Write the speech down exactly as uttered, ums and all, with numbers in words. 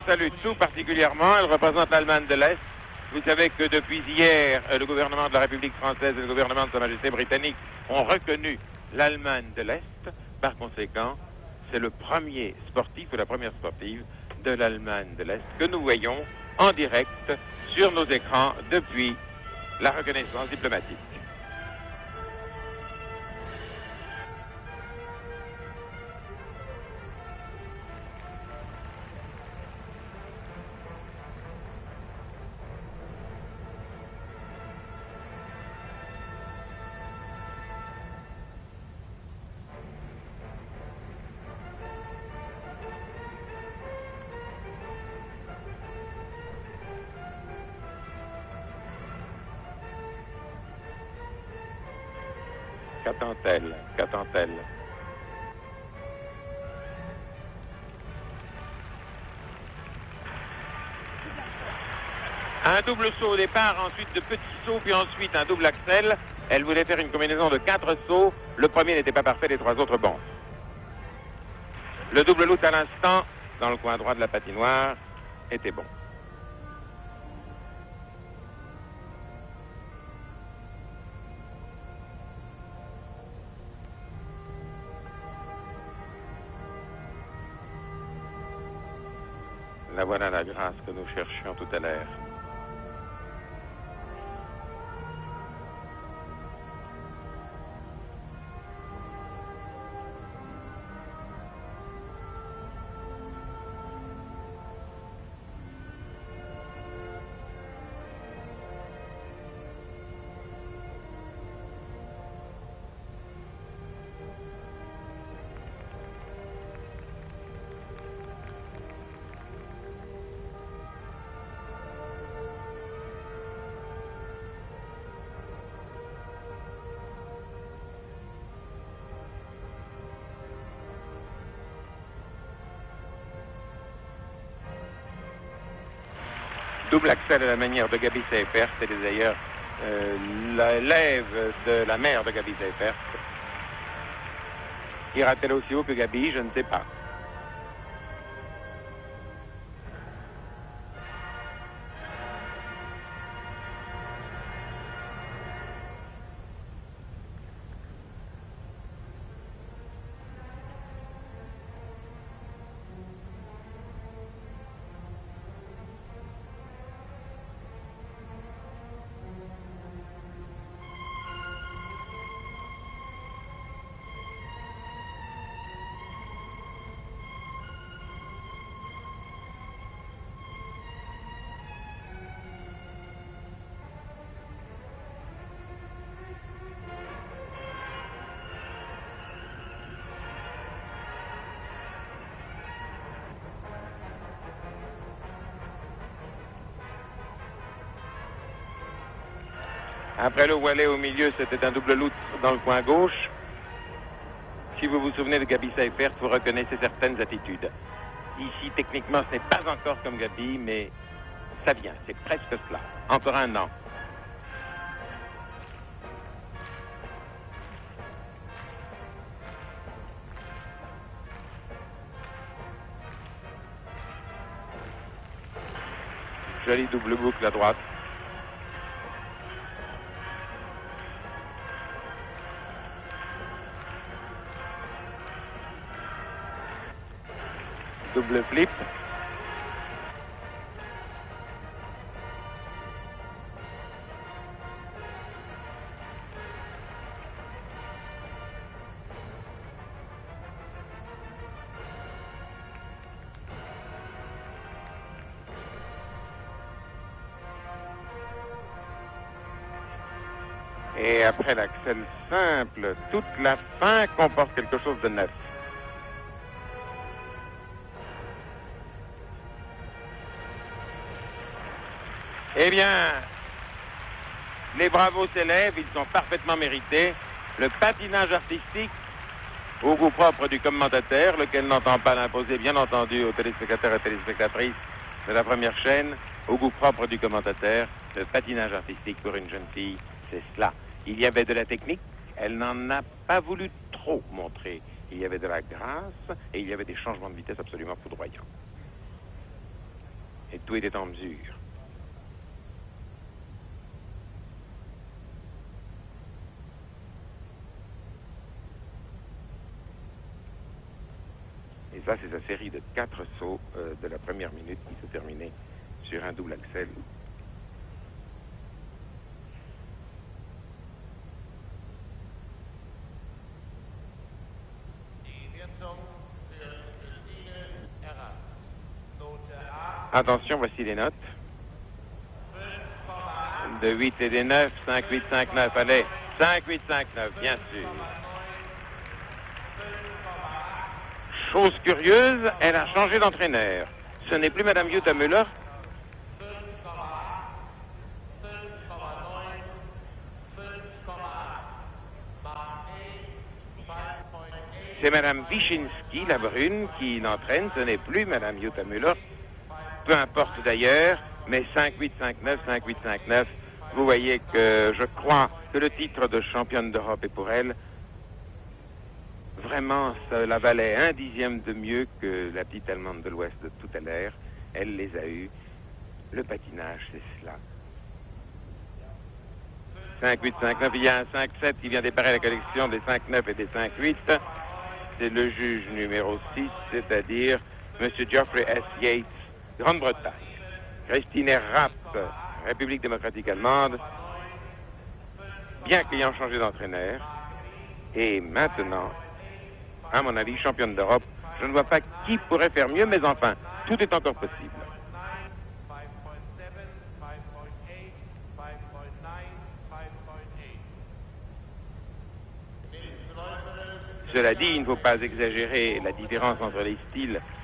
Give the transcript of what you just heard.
Salue tout particulièrement, elle représente l'Allemagne de l'Est. Vous savez que depuis hier, le gouvernement de la République française et le gouvernement de Sa Majesté britannique ont reconnu l'Allemagne de l'Est. Par conséquent, c'est le premier sportif ou la première sportive de l'Allemagne de l'Est que nous voyons en direct sur nos écrans depuis la reconnaissance diplomatique. Qu'attend-elle? Qu'attend-elle? Un double saut au départ, ensuite de petits sauts, puis ensuite un double axel. Elle voulait faire une combinaison de quatre sauts. Le premier n'était pas parfait, les trois autres bons. Le double loop à l'instant, dans le coin droit de la patinoire, était bon. La voilà la grâce que nous cherchions tout à l'heure. Double axel à la manière de Gabi Seifert, c'est d'ailleurs euh, l'élève de la mère de Gabi Seifert. Ira-t-elle aussi haut que Gabi? Je ne sais pas. Après le voilé au milieu, c'était un double loop dans le coin gauche. Si vous vous souvenez de Gabi Seifert, vous reconnaissez certaines attitudes. Ici, techniquement, ce n'est pas encore comme Gabi, mais ça vient, c'est presque cela. Encore un an. Jolie double boucle à droite. Double flip. Et après l'axel simple, toute la fin comporte quelque chose de neuf. Eh bien, les bravos s'élèvent, ils sont parfaitement mérités. Le patinage artistique, au goût propre du commentateur, lequel n'entend pas l'imposer, bien entendu, aux téléspectateurs et téléspectatrices de la première chaîne, au goût propre du commentateur, le patinage artistique pour une jeune fille, c'est cela. Il y avait de la technique, elle n'en a pas voulu trop montrer. Il y avait de la grâce et il y avait des changements de vitesse absolument foudroyants. Et tout était en mesure. Et ça, c'est sa série de quatre sauts euh, de la première minute qui se terminait sur un double axel. Attention, voici les notes. De huit et des neuf, cinq, huit, cinq, neuf. Allez, cinq, huit, cinq, neuf, bien sûr. Chose curieuse, elle a changé d'entraîneur. Ce n'est plus Madame Jutta Müller. C'est Madame Wyszynski, la brune, qui l'entraîne. Ce n'est plus Madame Jutta Müller. Peu importe d'ailleurs, mais cinq, huit, cinq, neuf, cinq, huit, cinq, neuf. Vous voyez que je crois que le titre de championne d'Europe est pour elle. Vraiment, cela valait un dixième de mieux que la petite Allemande de l'Ouest de tout à l'heure. Elle les a eus. Le patinage, c'est cela. cinq, huit, cinq, neuf. Il y a un cinq, sept qui vient déparer la collection des cinq, neuf et des cinq, huit. C'est le juge numéro six, c'est-à-dire M. Geoffrey S. Yates, Grande-Bretagne. Christine Errath, République démocratique allemande, bien qu'ayant changé d'entraîneur. Et maintenant, à mon avis, championne d'Europe, je ne vois pas qui pourrait faire mieux, mais enfin, tout est encore possible. Cela dit, il ne faut pas exagérer la différence entre les styles